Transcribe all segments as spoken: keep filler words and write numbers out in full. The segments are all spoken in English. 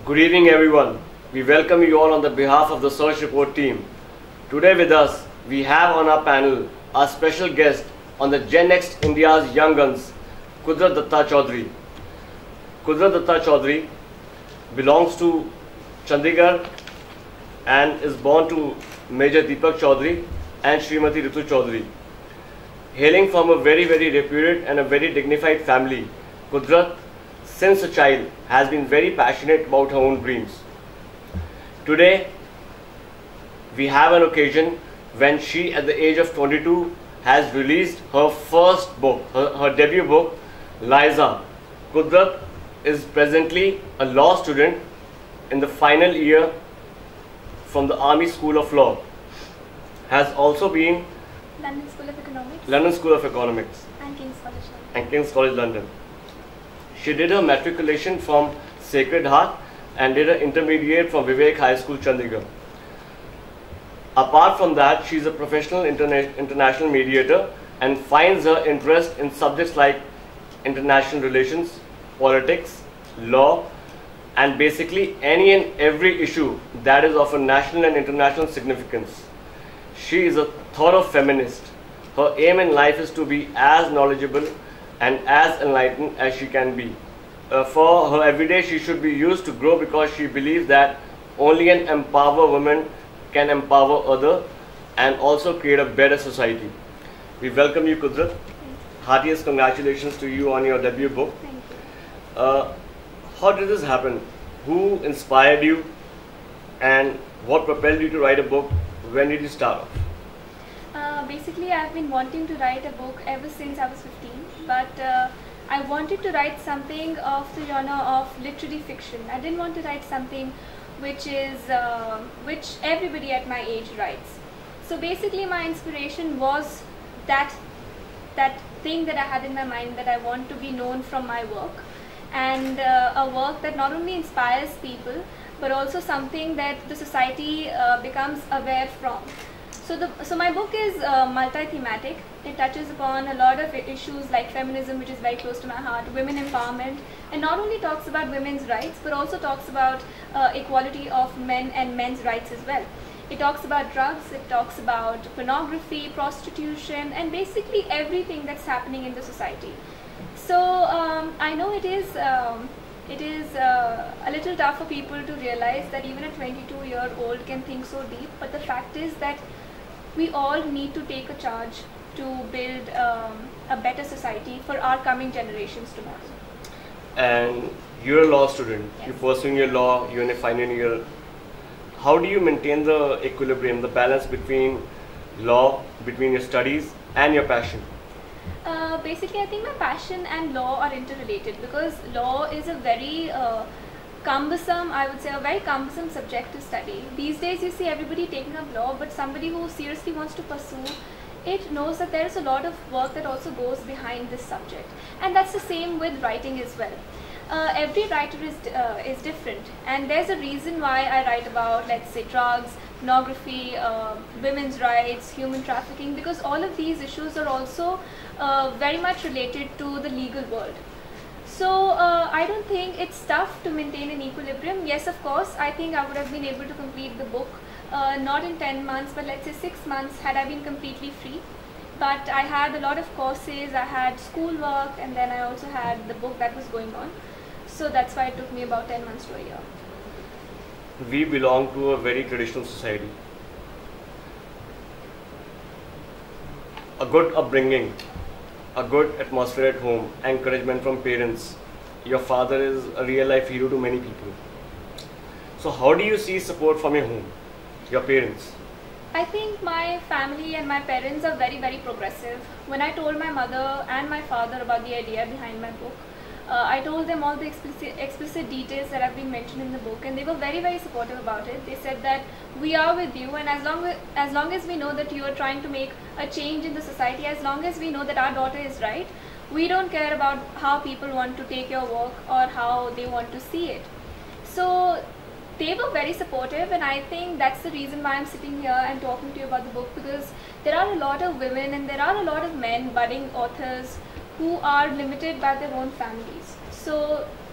Good evening everyone. We welcome you all on the behalf of the Search Report team. Today with us, we have on our panel our special guest on the Gen Next India's Young Guns, Kudrat Datta Chaudhary. Kudrat Datta Chaudhary belongs to Chandigarh and is born to Major Deepak Chaudhary and Srimati Ritu Chaudhary. Hailing from a very very reputed and a very dignified family, Kudrat since a child has been very passionate about her own dreams. Today we have an occasion when she at the age of twenty-two has released her first book, her, her debut book, Liza. Kudrat is presently a law student in the final year from the Army School of Law. Has also been London School of Economics, London School of Economics and King's College London. and King's College London. She did her matriculation from Sacred Heart and did her intermediate from Vivek High School, Chandigarh. Apart from that, she is a professional interna international mediator and finds her interest in subjects like international relations, politics, law, and basically any and every issue that is of a national and international significance. She is a thorough feminist. Her aim in life is to be as knowledgeable and as enlightened as she can be. Uh, for her everyday, she should be used to grow because she believes that only an empowered woman can empower others and also create a better society. We welcome you, Kudrat. Heartiest congratulations to you on your debut book. Thank you. Uh, how did this happen? Who inspired you and what propelled you to write a book? When did you start off? Uh, basically, I've been wanting to write a book ever since I was fifteen, but uh, I wanted to write something of the genre of literary fiction. I didn't want to write something which is uh, which everybody at my age writes. So basically, my inspiration was that that thing that I had in my mind, that I want to be known from my work, and uh, a work that not only inspires people but also something that the society uh, becomes aware from. So, the, so my book is uh, multi-thematic. It touches upon a lot of issues like feminism, which is very close to my heart, women empowerment, and not only talks about women's rights, but also talks about uh, equality of men and men's rights as well. It talks about drugs, it talks about pornography, prostitution, and basically everything that's happening in the society. So um, I know it is um, it is uh, a little tough for people to realize that even a twenty-two year old can think so deep, but the fact is that we all need to take a charge to build um, a better society for our coming generations tomorrow. And you're a law student, Yes. you're pursuing your law, you're in a final year. How do you maintain the equilibrium, the balance between law, between your studies and your passion? Uh, basically, I think my passion and law are interrelated, because law is a very uh, cumbersome, I would say, a very cumbersome subject to study. These days, you see everybody taking up law, but somebody who seriously wants to pursue it knows that there is a lot of work that also goes behind this subject. And that's the same with writing as well. Uh, every writer is, uh, is different, and there's a reason why I write about, let's say, drugs, pornography, uh, women's rights, human trafficking, because all of these issues are also uh, very much related to the legal world. So uh, I don't think it's tough to maintain an equilibrium. Yes, of course, I think I would have been able to complete the book, uh, not in ten months, but let's say six months had I been completely free. But I had a lot of courses, I had schoolwork, and then I also had the book that was going on. So that's why it took me about ten months to a year. We belong to a very traditional society. A good upbringing, a good atmosphere at home, encouragement from parents. Your father is a real life hero to many people. So how do you see support from your home, your parents? I think my family and my parents are very, very progressive. When I told my mother and my father about the idea behind my book, uh, I told them all the explicit, explicit details that have been mentioned in the book, and they were very, very supportive about it. They said that we are with you, and as long as, as long as we know that you are trying to make a change in the society, as long as we know that our daughter is right, we don't care about how people want to take your work or how they want to see it. So they were very supportive, and I think that's the reason why I'm sitting here and talking to you about the book, because there are a lot of women and there are a lot of men, budding authors, who are limited by their own families. So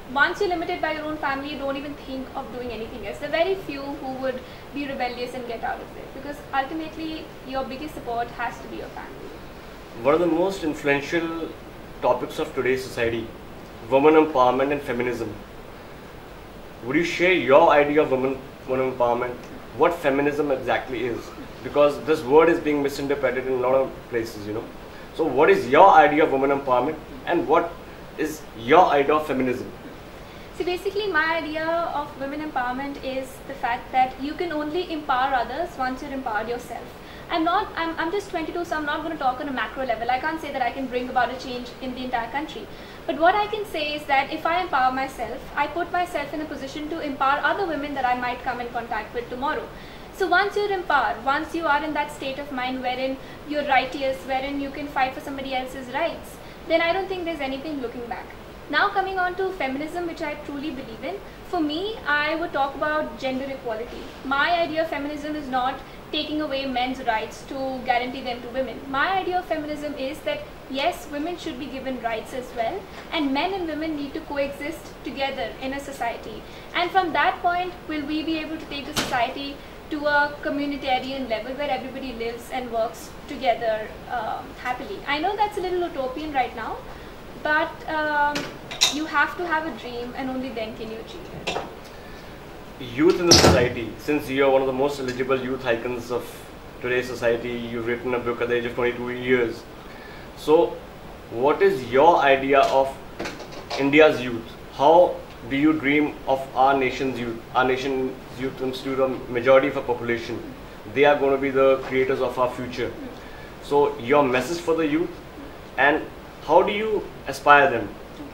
once you're limited by your own family, you don't even think of doing anything else. There are very few who would be rebellious and get out of it, because ultimately your biggest support has to be your family. One of the most influential topics of today's society, women empowerment and feminism. Would you share your idea of women, women empowerment? What feminism exactly is? Because this word is being misinterpreted in a lot of places, you know. So what is your idea of women empowerment, and what is your idea of feminism? So basically my idea of women empowerment is the fact that you can only empower others once you're empowered yourself. I'm not, I'm, I'm just twenty-two, so I'm not going to talk on a macro level. I can't say that I can bring about a change in the entire country. But what I can say is that if I empower myself, I put myself in a position to empower other women that I might come in contact with tomorrow. So once you're empowered, once you are in that state of mind wherein you're righteous, wherein you can fight for somebody else's rights, then I don't think there's anything looking back. Now coming on to feminism, which I truly believe in, for me, I would talk about gender equality. My idea of feminism is not taking away men's rights to guarantee them to women. My idea of feminism is that yes, women should be given rights as well, and men and women need to coexist together in a society. And from that point, will we be able to take the society to a communitarian level where everybody lives and works together um, happily. I know that's a little utopian right now, but um, you have to have a dream, and only then can you achieve it. Youth in the society, since you are one of the most eligible youth icons of today's society, you've written a book at the age of twenty-two years. So what is your idea of India's youth? How do you dream of our nation's youth? Our nation's youth constitute a majority of our population. They are going to be the creators of our future. So your message for the youth, and how do you aspire them?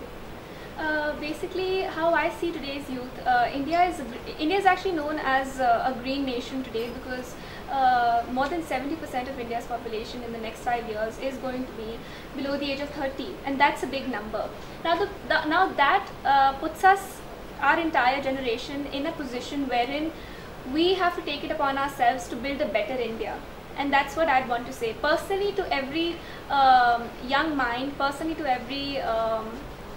Uh, basically, how I see today's youth, uh, India is India is actually known as uh, a green nation today, because uh, more than seventy percent of India's population in the next five years is going to be below the age of thirty, and that's a big number. Now, the, the, now that uh, puts us, our entire generation, in a position wherein we have to take it upon ourselves to build a better India. And that's what I'd want to say. Personally, to every um, young mind, personally to every um,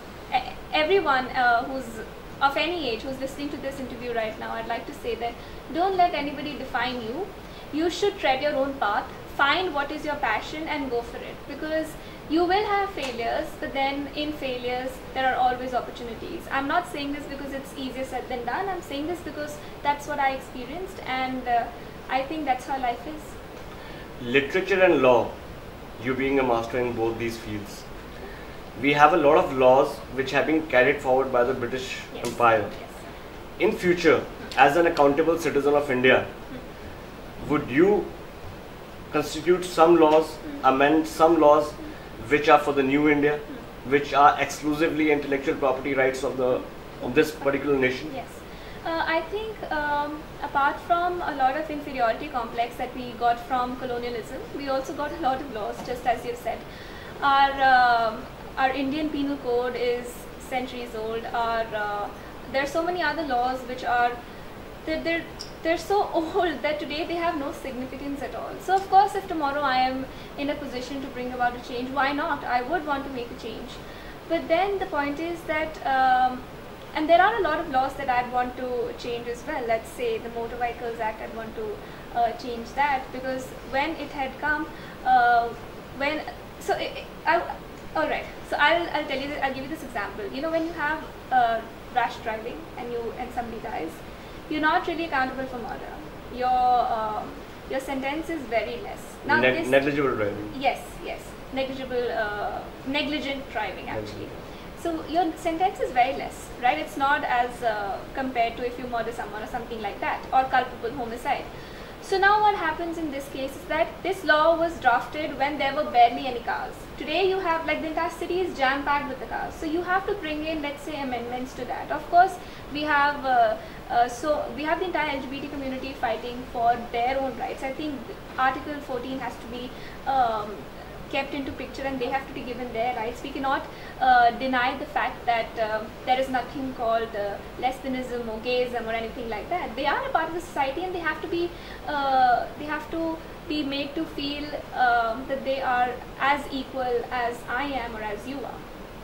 everyone uh, who's of any age who's listening to this interview right now, I'd like to say that don't let anybody define you. You should tread your own path, find what is your passion and go for it, because you will have failures, but then in failures there are always opportunities. I'm not saying this because it's easier said than done. I'm saying this because that's what I experienced, and uh, I think that's how life is. Literature and law, you being a master in both these fields, we have a lot of laws which have been carried forward by the British Yes. Empire. Yes. In future, as an accountable citizen of India, would you constitute some laws, amend some laws which are for the new India, which are exclusively intellectual property rights of the of this particular nation? Yes. Uh, I think um, apart from a lot of inferiority complex that we got from colonialism, we also got a lot of laws, just as you've said. Our um our Indian Penal Code is centuries old. Our uh, there are so many other laws which are they're, they're they're so old that today they have no significance at all. So of course, if tomorrow I am in a position to bring about a change, why not? I would want to make a change. But then the point is that um, and there are a lot of laws that I'd want to change as well. Let's say the Motor Vehicles Act, I'd want to uh, change that, because when it had come, uh, when so it, it, I, all right. So I'll I'll tell you this, I'll give you this example. You know, when you have uh, rash driving and you and somebody dies, you're not really accountable for murder. Your um, your sentence is very less. Now Ne this, negligible driving. Yes, yes, negligible, uh, negligent driving actually. So your sentence is very less, right? It's not as uh, compared to if you murder someone or something like that, or culpable homicide. So now what happens in this case is that this law was drafted when there were barely any cars. Today you have, like, the entire city is jam-packed with the cars. So you have to bring in, let's say, amendments to that. Of course, we have uh, uh, so we have the entire L G B T community fighting for their own rights. I think Article fourteen has to be um, kept into picture, and they have to be given their rights. We cannot uh, deny the fact that uh, there is nothing called uh, lesbianism or gayism or anything like that. They are a part of the society, and they have to be uh, they have to be made to feel um, that they are as equal as I am or as you are.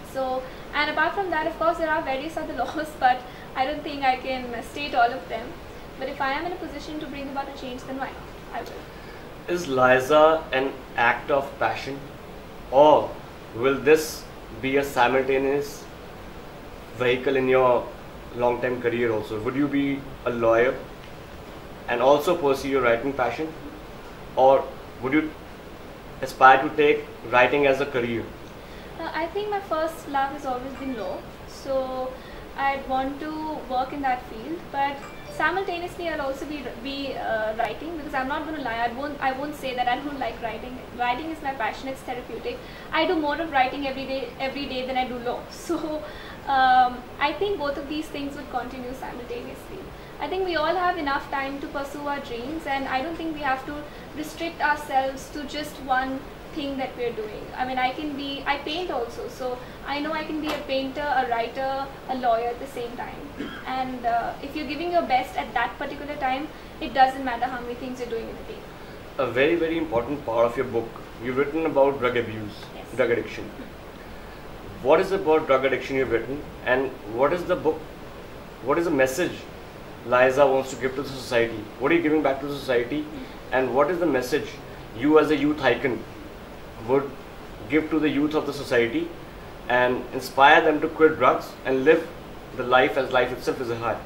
So, and apart from that, of course, there are various other laws, but I don't think I can state all of them. But if I am in a position to bring about a change, then why not? I will. Is Liza an act of passion, or will this be a simultaneous vehicle in your long-term career also? Would you be a lawyer and also pursue your writing passion, or would you aspire to take writing as a career? Uh, I think my first love has always been law, so I'd want to work in that field, but simultaneously I'll also be be uh, writing, because I'm not going to lie, I won't I won't say that I don't like writing. Writing is my passion, it's therapeutic. I do more of writing every day every day than I do law. So um, I think both of these things would continue simultaneously. I think we all have enough time to pursue our dreams, and I don't think we have to restrict ourselves to just one thing that we're doing. I mean, I can be, I paint also, so I know I can be a painter, a writer, a lawyer at the same time. And uh, if you're giving your best at that particular time, it doesn't matter how many things you're doing in a day. A very, very important part of your book, you've written about drug abuse, Yes. drug addiction. What is about drug addiction you've written, and what is the book, what is the message Liza wants to give to the society? What are you giving back to the society, and what is the message you as a youth icon would give to the youth of the society and inspire them to quit drugs and live the life as life itself is a high?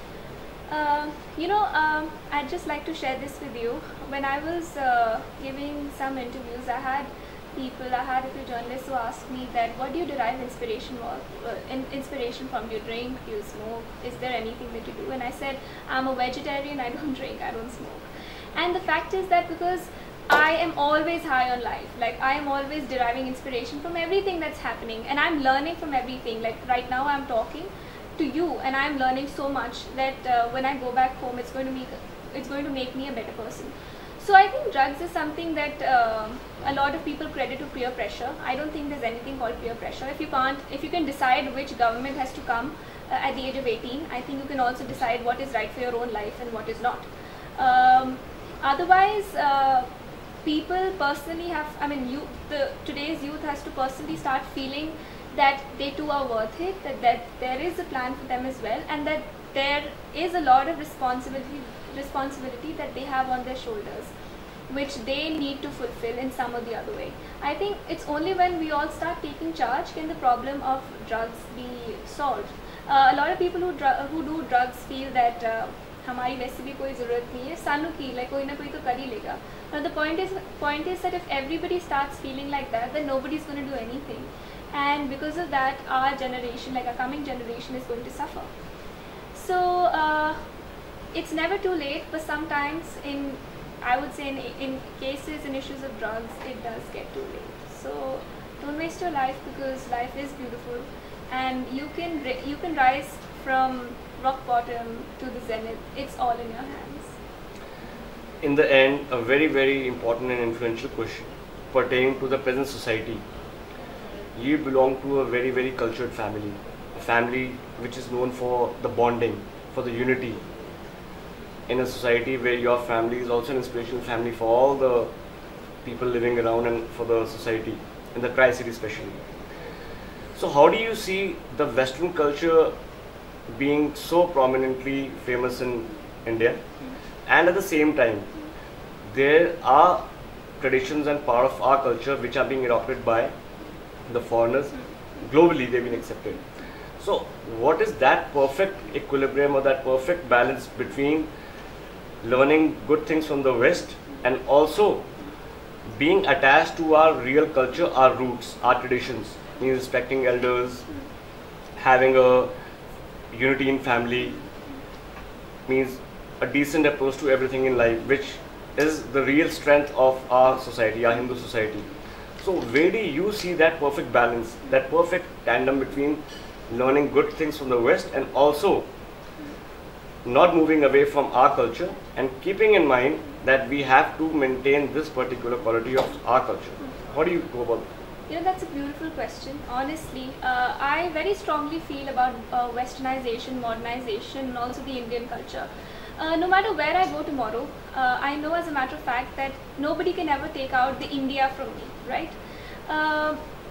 Um, you know, um, I'd just like to share this with you. When I was uh, giving some interviews, I had people, I had a few journalists who asked me that, what do you derive inspiration was, uh, in, inspiration from? Do you drink? Do you smoke? Is there anything that you do? And I said, I'm a vegetarian, I don't drink, I don't smoke. And the fact is that because I am always high on life, like I am always deriving inspiration from everything that's happening, and I'm learning from everything. Like right now I'm talking to you and I'm learning so much that uh, when I go back home, it's going to make it's going to make me a better person. So I think drugs is something that uh, a lot of people credit to peer pressure. I don't think there's anything called peer pressure. If you can't, if you can decide which government has to come uh, at the age of eighteen, I think you can also decide what is right for your own life and what is not. Um, otherwise, uh, people personally have, I mean, you, the today's youth has to personally start feeling that they too are worth it, that, that there is a plan for them as well, and that there is a lot of responsibility responsibility that they have on their shoulders, which they need to fulfill in some or the other way. I think it's only when we all start taking charge can the problem of drugs be solved. Uh, a lot of people who who do drugs feel that uh, हमारी वैसे भी कोई ज़रूरत नहीं है, सानू की, like कोई ना कोई तो कर ही लेगा. Now the point is point is that if everybody starts feeling like that, then nobody's going to do anything, and because of that, our generation, like our coming generation, is going to suffer. So uh, it's never too late, but sometimes in, I would say in, in cases and issues of drugs, it does get too late. So don't waste your life, because life is beautiful, and you can you can rise from rock bottom to the zenith. It's all in your hands. In the end, a very very important and influential question pertaining to the present society. You belong to a very very cultured family, a family which is known for the bonding, for the unity. In a society where your family is also an inspirational family for all the people living around and for the society, in the Tri-City especially. So how do you see the Western culture being so prominently famous in India, and at the same time there are traditions and part of our culture which are being adopted by the foreigners? Globally they've been accepted. So what is that perfect equilibrium or that perfect balance between learning good things from the West and also being attached to our real culture, our roots, our traditions, means respecting elders, having a unity in family, means a decent approach to everything in life, which is the real strength of our society, our Hindu society. So where do you see that perfect balance, that perfect tandem between learning good things from the West and also not moving away from our culture and keeping in mind that we have to maintain this particular quality of our culture? How do you go about that? You know, that's a beautiful question. Honestly, uh, I very strongly feel about uh, westernization, modernization, and also the Indian culture. Uh, no matter where I go tomorrow, uh, I know as a matter of fact that nobody can ever take out the India from me, right? Uh,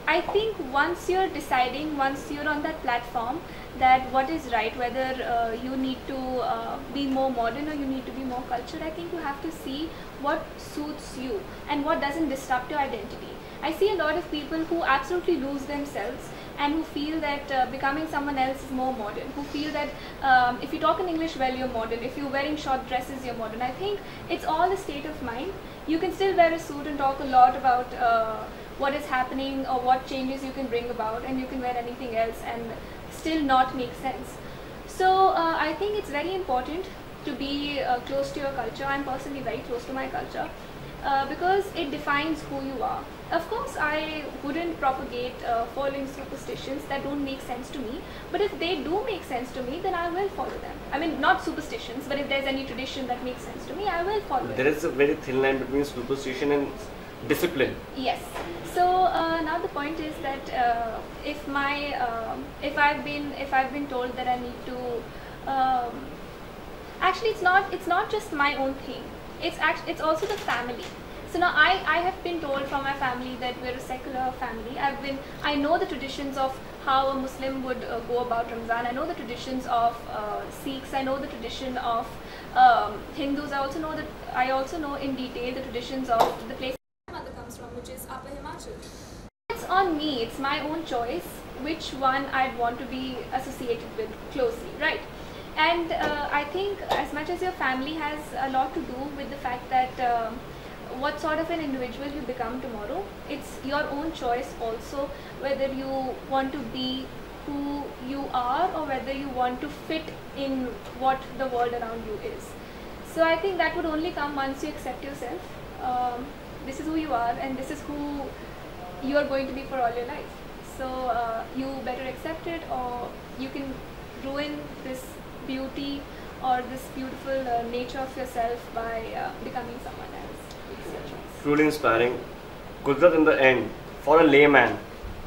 I think once you're deciding, once you're on that platform, that what is right, whether uh, you need to uh, be more modern or you need to be more cultured, I think you have to see what suits you and what doesn't disrupt your identity. I see a lot of people who absolutely lose themselves and who feel that uh, becoming someone else is more modern, who feel that um, if you talk in English well, you're modern, if you're wearing short dresses, you're modern. I think it's all a state of mind. You can still wear a suit and talk a lot about uh, what is happening or what changes you can bring about, and you can wear anything else and still not make sense. So uh, I think it's very important to be uh, close to your culture. I'm personally very close to my culture uh, because it defines who you are. Of course, I wouldn't propagate uh, following superstitions that don't make sense to me, but if they do make sense to me, then I will follow them. I mean, not superstitions, but if there's any tradition that makes sense to me, I will follow it. There is a very thin line between superstition and discipline. Yes. So uh, now the point is that uh, if my um, if I've been if I've been told that I need to um, actually it's not it's not just my own thing. It's actually it's also the family. So now I, I have been told from my family that we're a secular family. I've been I know the traditions of how a Muslim would uh, go about Ramzan. I know the traditions of uh, Sikhs. I know the tradition of um, Hindus. I also know that I also know in detail the traditions of the place my mother comes from, which is Upper Himachal. It's on me. It's my own choice which one I'd want to be associated with closely, right? And uh, I think as much as your family has a lot to do with the fact that uh, what sort of an individual you become tomorrow, it's your own choice also whether you want to be who you are or whether you want to fit in what the world around you is. So I think that would only come once you accept yourself. Um, this is who you are and this is who you are going to be for all your life. So uh, you better accept it, or you can ruin this beauty or this beautiful uh, nature of yourself by uh, becoming someone else. It's your choice. Truly inspiring. Kudrat, in the end, for a layman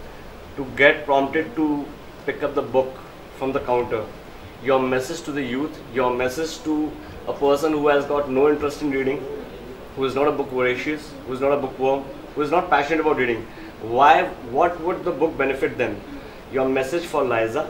to get prompted to pick up the book from the counter, your message to the youth, your message to a person who has got no interest in reading, who is not a book voracious, who is not a bookworm, who is not passionate about reading, why, what would the book benefit them? Your message for Liza,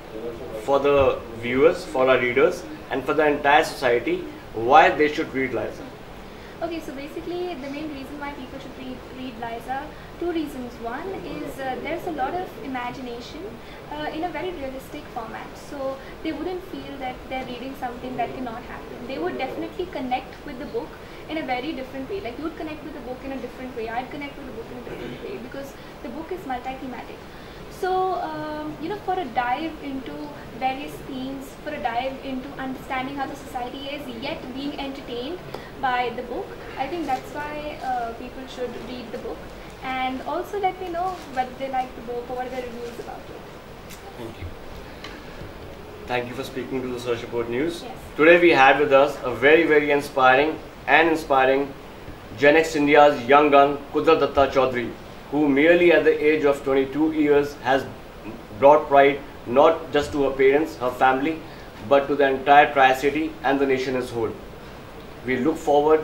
for the viewers, for our readers, and for the entire society, why they should read Liza. Okay, so basically the main reason why people should read, read Liza, two reasons. One is uh, there's a lot of imagination uh, in a very realistic format. So they wouldn't feel that they're reading something that cannot happen. They would definitely connect with the book in a very different way. Like you would connect with the book in a different way. I'd connect with the book in a different way because the book is multi-thematic. So, um, you know, for a dive into various themes, for a dive into understanding how the society is, yet being entertained by the book, I think that's why uh, people should read the book. And also let me know whether they like the book or what are the reviews about it. Thank you. Thank you for speaking to the Search Report News. Yes. Today we had with us a very, very inspiring and inspiring Gen Next India's young gun, Kudrat Datta Chaudhary, who merely at the age of twenty-two years has brought pride not just to her parents, her family, but to the entire Tri-City and the nation as a whole. We look forward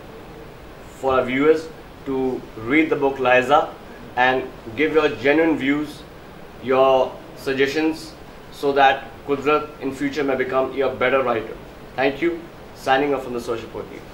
for our viewers to read the book Liza and give your genuine views, your suggestions, so that Kudrat in future may become a better writer. Thank you. Signing off from the Search Report team.